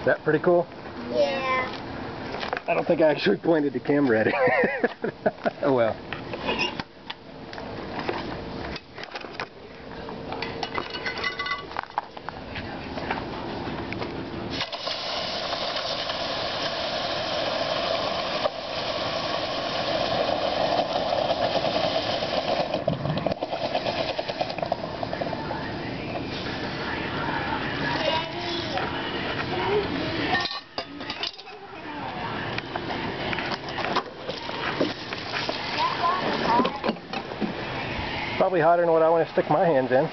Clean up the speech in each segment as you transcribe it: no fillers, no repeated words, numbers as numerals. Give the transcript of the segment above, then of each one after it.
that pretty cool? Yeah. I don't think I actually pointed the camera at it. Oh well. Probably hotter than what I want to stick my hands in.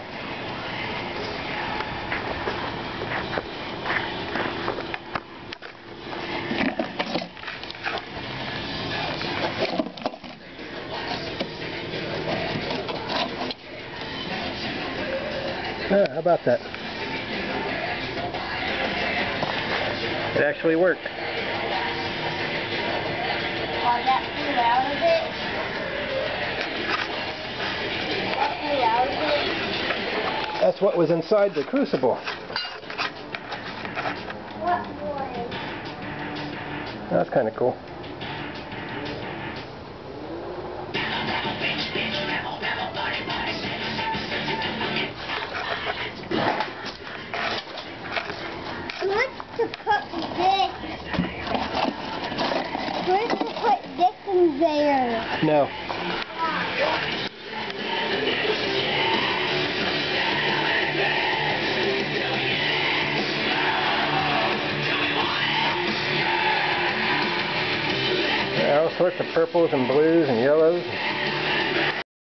How about that? It actually worked. Oh, that flew out of it? That flew out of it? That's what was inside the crucible. What was? That's kind of cool. Let's to put this. We're to put this in there. No. All sorts of purples and blues and yellows.